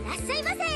らっしゃいませ。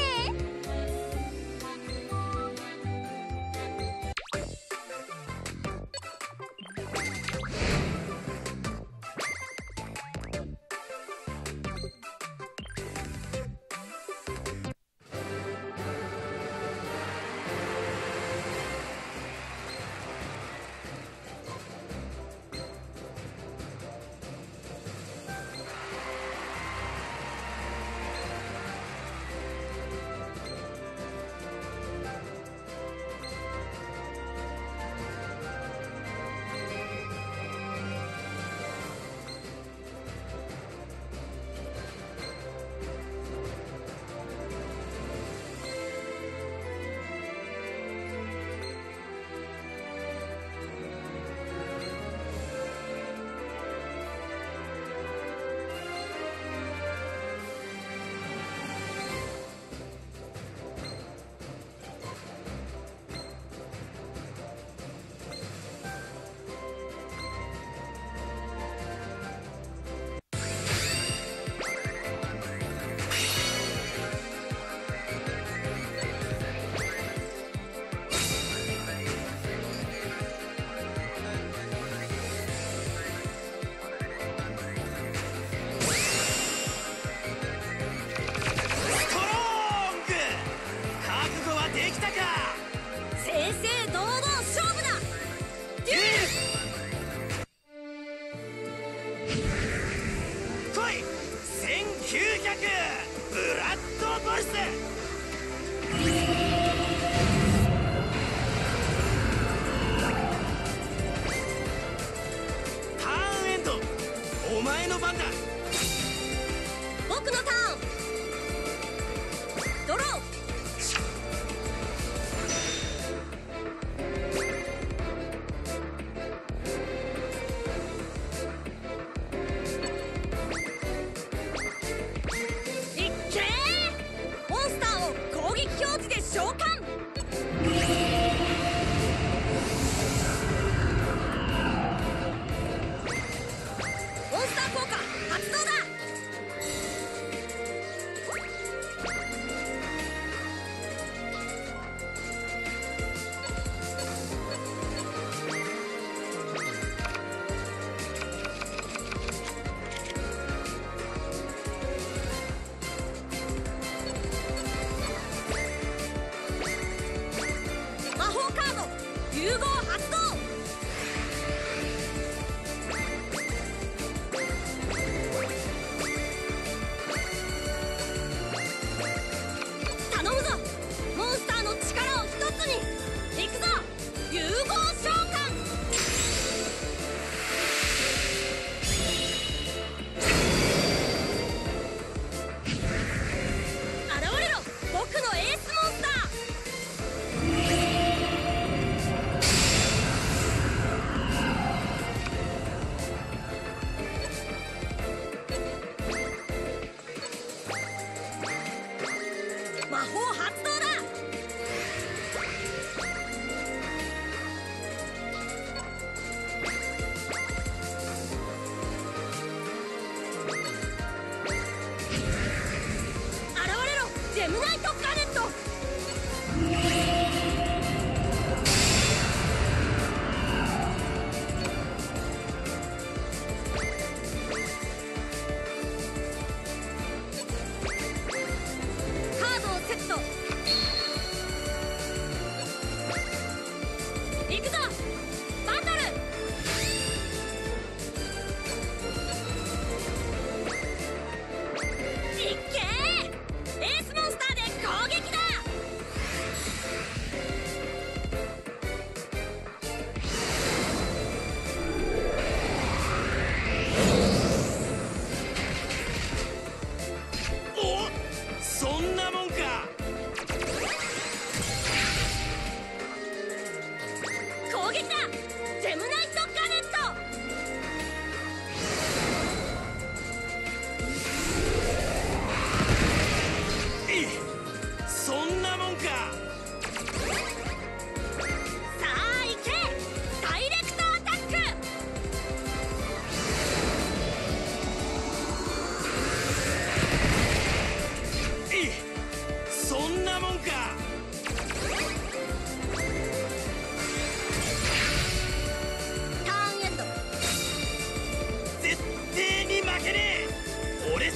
モンスター効果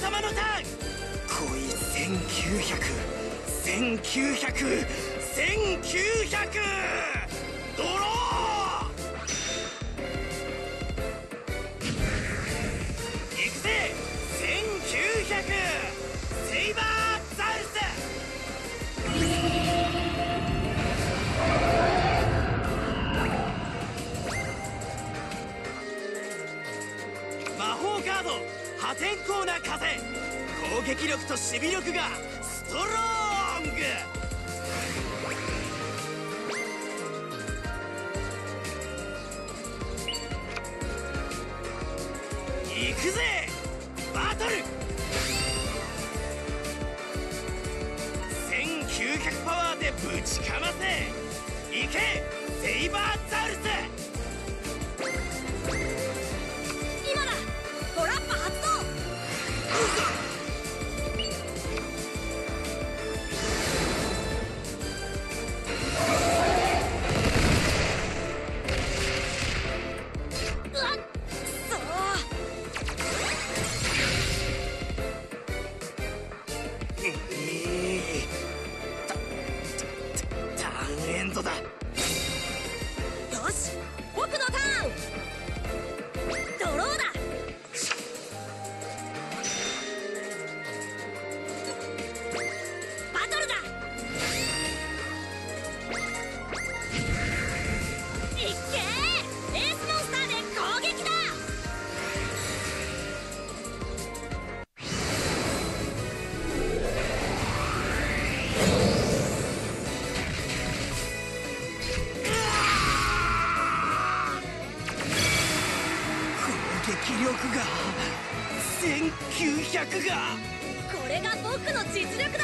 様のターン。来い1900ドロー。行くぜ1900セイバーザウルス。魔法カード破天荒な風。攻撃力と守備力がストローング。行くぜバトル。1900パワーでぶちかませ。行けセイバーザウルス。 今だトラップ発動。 ターンエンドだ。 よし僕のターン。ドローだ。バトルだ。いっけーエースモンスターで攻撃だ。 攻撃力が1900が。 これが僕の実力だ。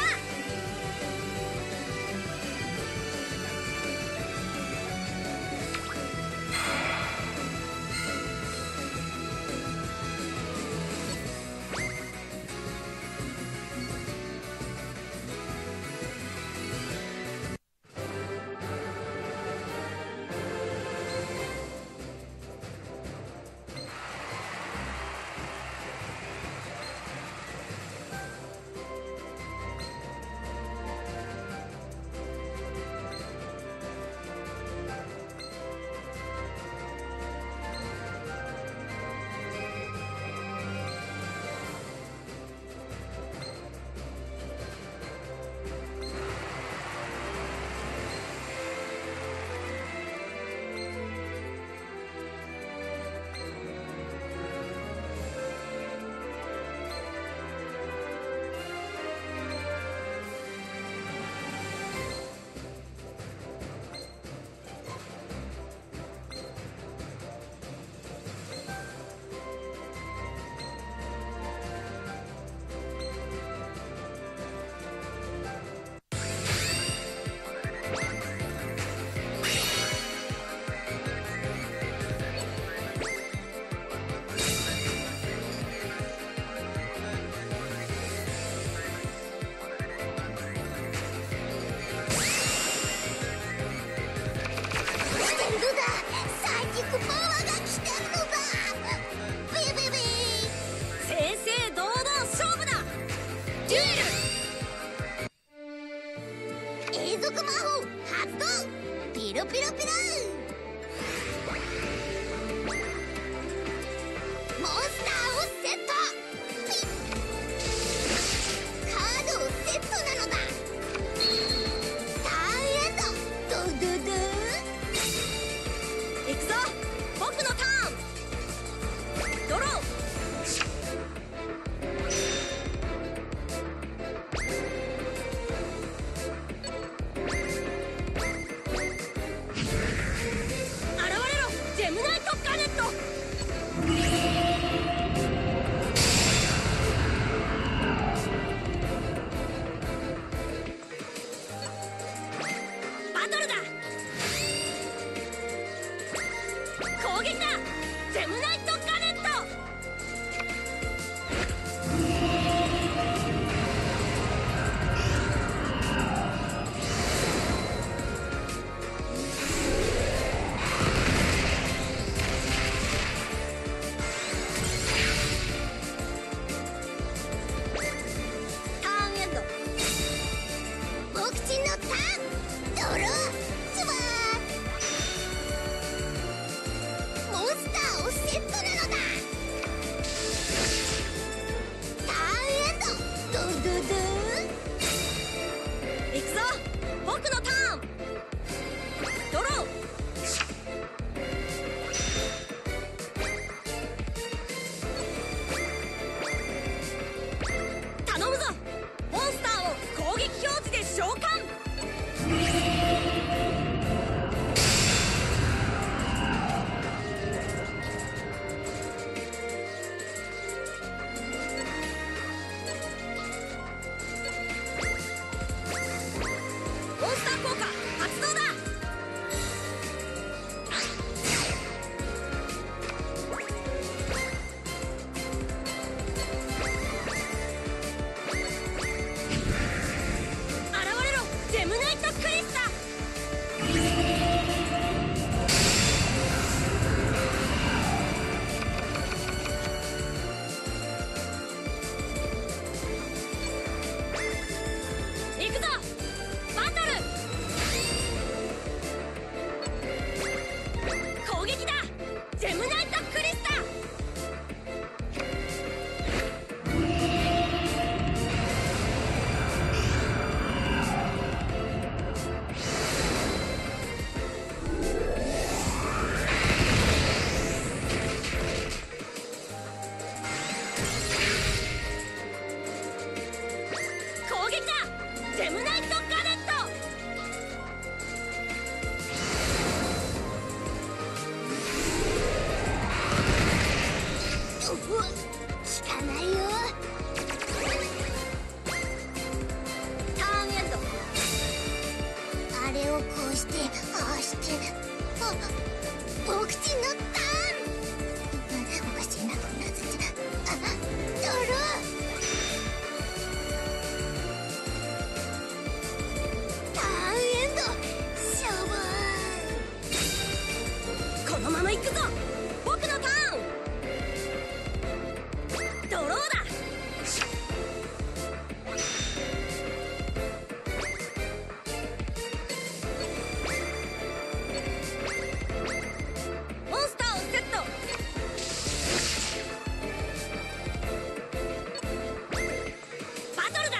行くぞ。僕のターン。ドローだ。モンスターをセット。バトルだ。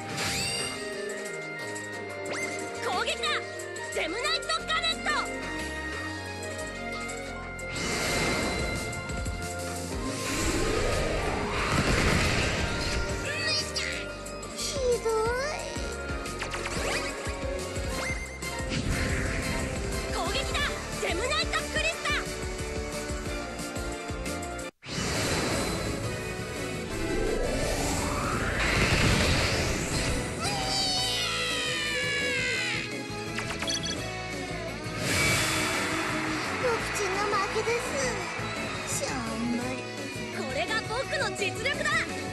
攻撃だ。ジェムナイトガネット。 ひどい。 攻撃だ。ジェムナイトクリスタ。 僕ちんの負けです。しょんぼり。 これが僕の実力だ。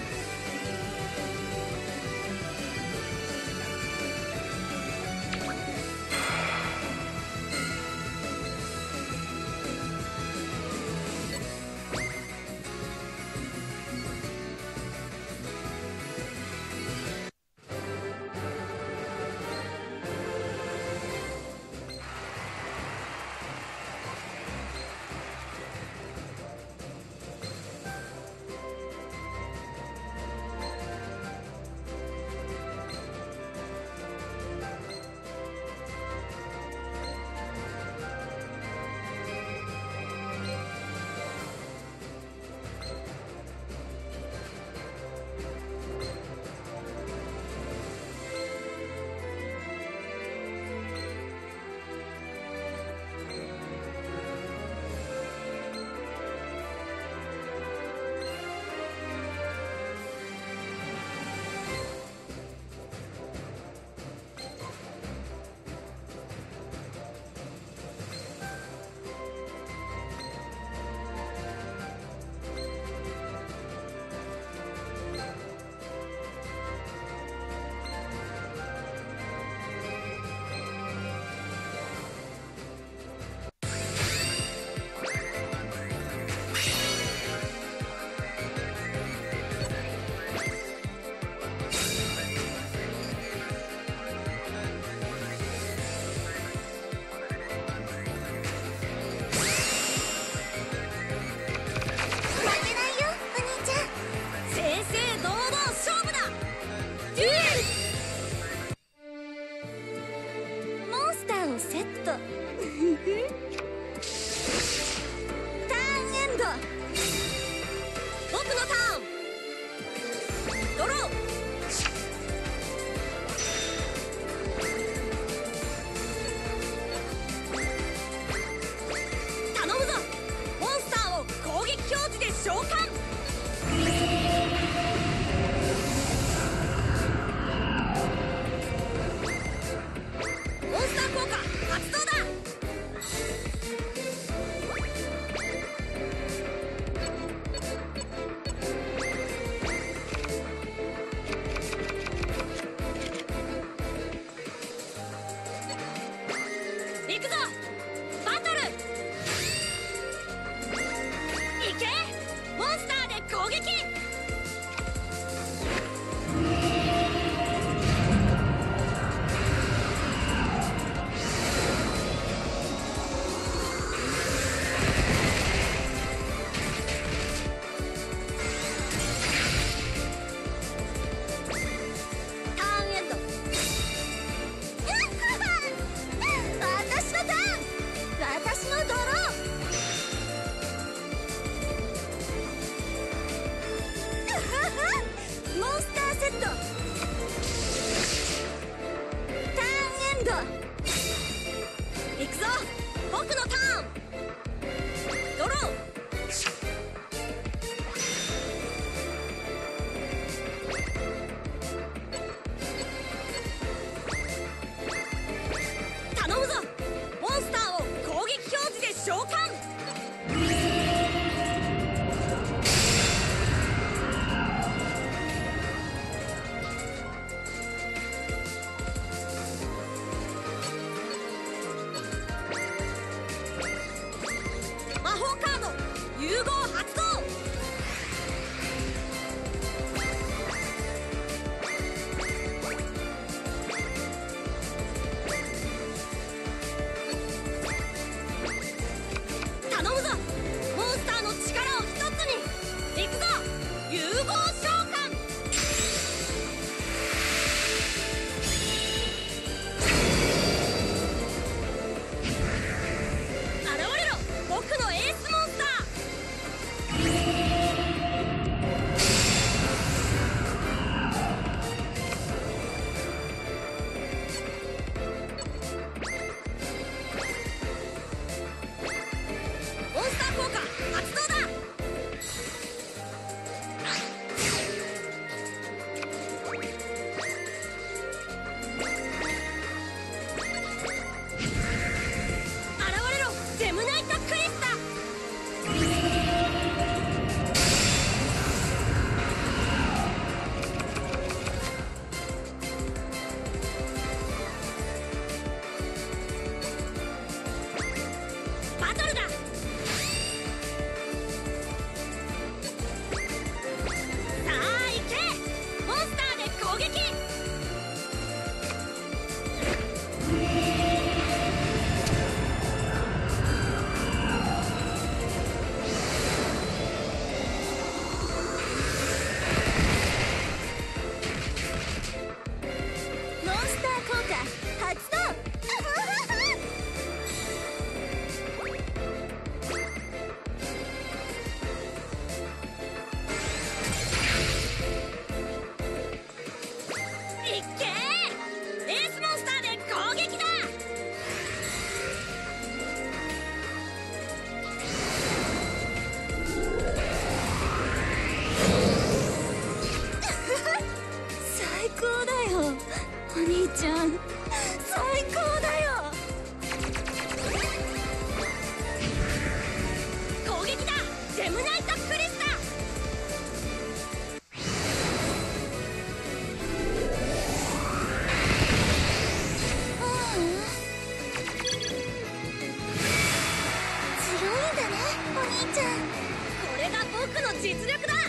負けないよ、お兄ちゃん。 正々堂々勝負だ。デュエル。 モンスターをセット。ターンエンド。 僕のターン。ドロー。頼むぞ。モンスターを攻撃表示で召喚。モンスター効果発動だ。行くぞ。バトル。行け。モンスターで攻撃。ターンエンド。 私のターン。私のドロー。 融合発動。頼むぞ。モンスターの力を一つに。行くぞ融合召喚。現れろ僕のエースモンスター。モンスター効果発動だ。現れろジェムナイトクリスタ。バトルだ。さあ行けモンスターで攻撃。モンスター効果発動。いっけーエースモンスターで攻撃だ。最高だよお兄ちゃん、最高だよ。攻撃だジェムナイトクリスタ。 強いんだねお兄ちゃん。 これが僕の実力だ。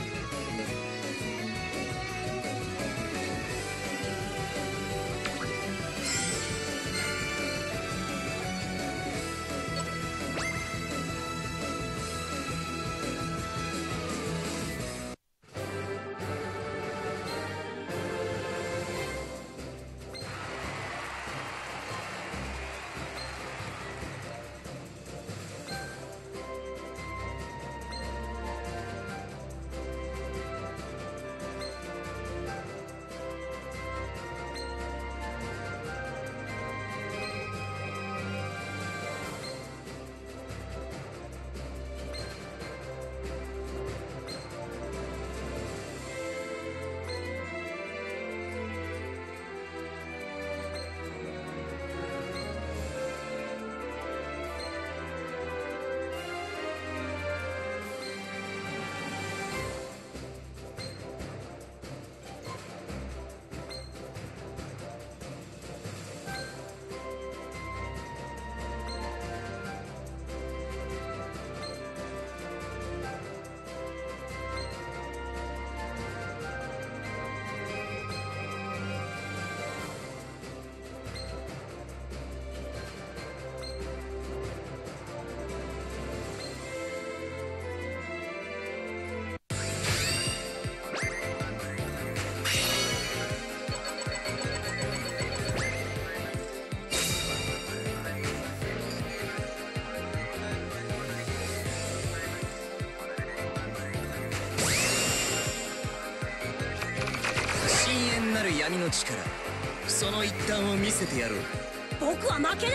闇の力、その一端を見せてやろう。 僕は負けない。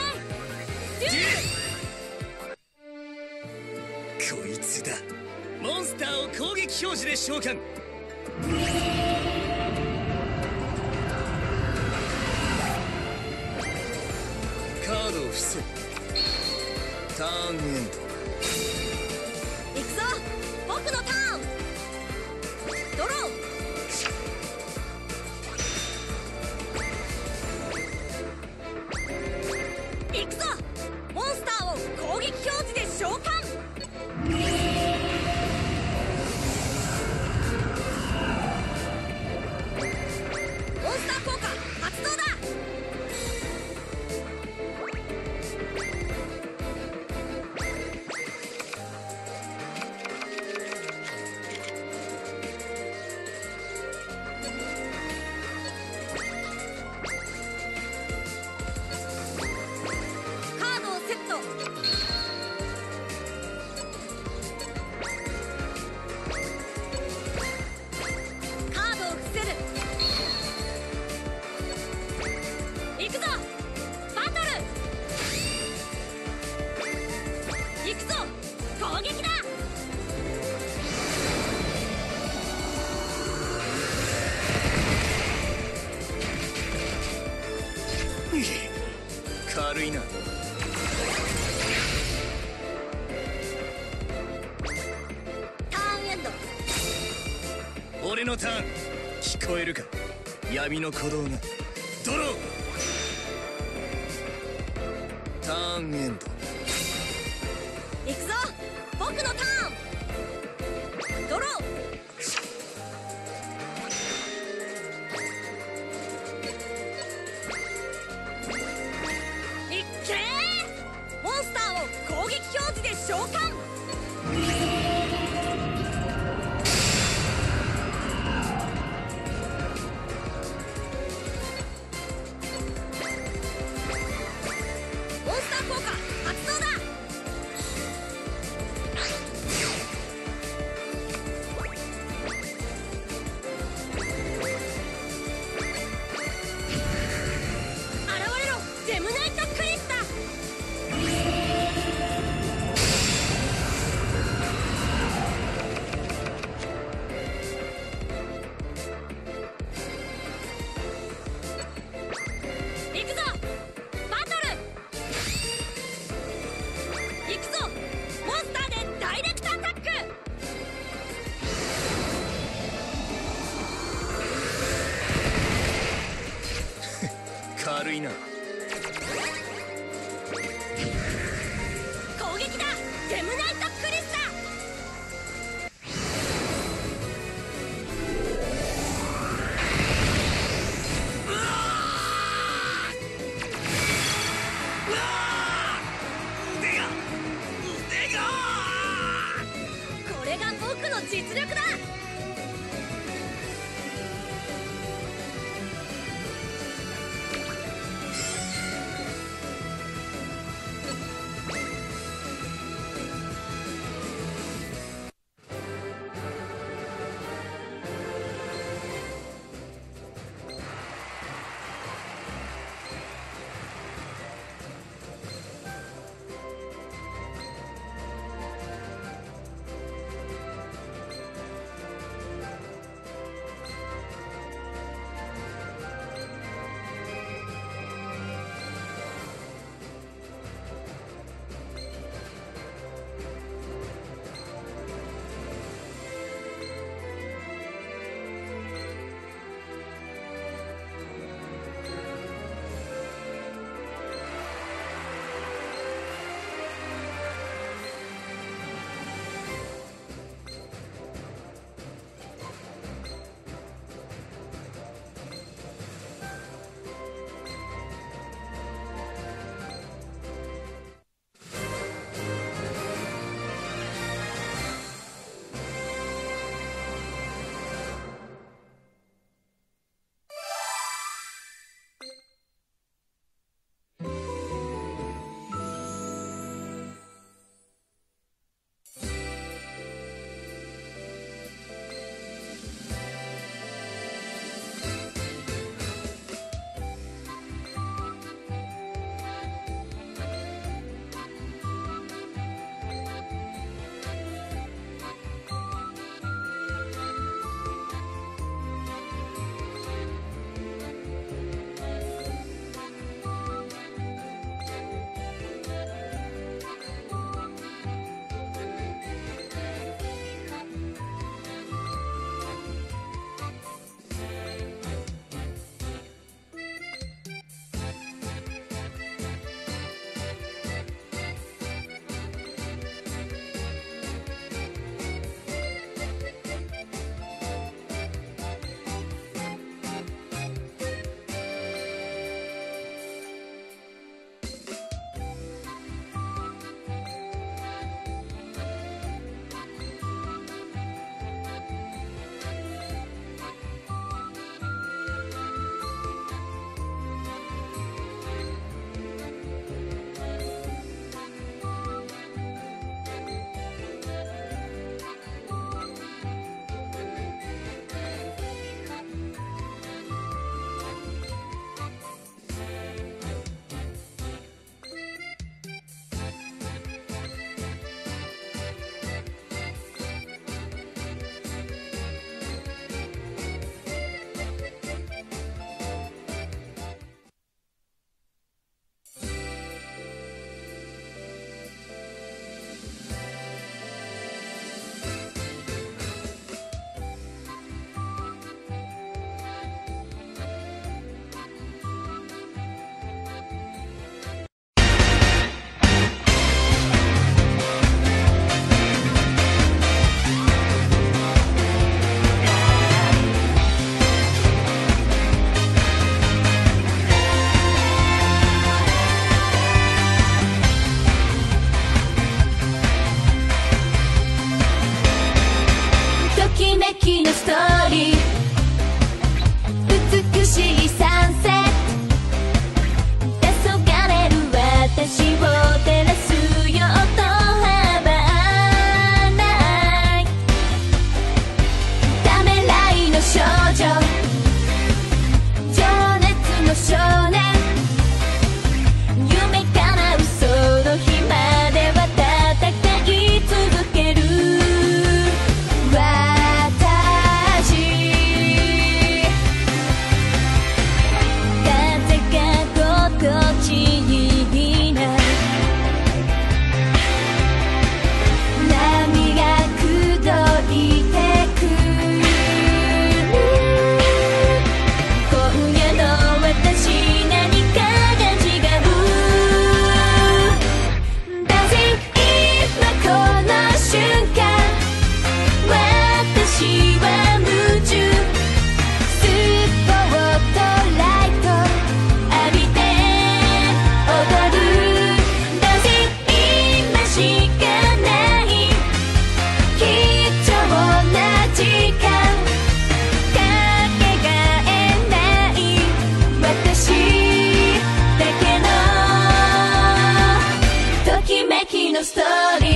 こいつだ。モンスターを攻撃表示で召喚。カードを伏せ。ターンエンド。 行くぞ僕のターン。ドロー。行くぞモンスターを攻撃表示で召喚。 俺のターン。聞こえるか、闇の鼓動が。ドロー。ターンエンド。 行くぞ、僕のターン。ドロー。いっけー、モンスターを攻撃表示で召喚。モンスター効果発動だ。現れろ、ジェムナイトクリスタ。行くぞ、バトル。行くぞ、モンスターでダイレクトアタック。 軽いな。 攻撃だ、ジェムナイトクリスタ。 腕がこれが僕の実力だ。 めきのストーリー、美しいサンセット、黄昏る私を照らすよとはばない、ためらいの少女、情熱の少年、夢叶うその日までは戦い続ける私、風が心地いいな、波が口説いてく、今夜の私何かが違う、Dancing 今この瞬間、私は夢中、スポットライト浴びて踊る、Dancing 今しかない貴重な時間、かけがえない私だけのときめきのストーリー。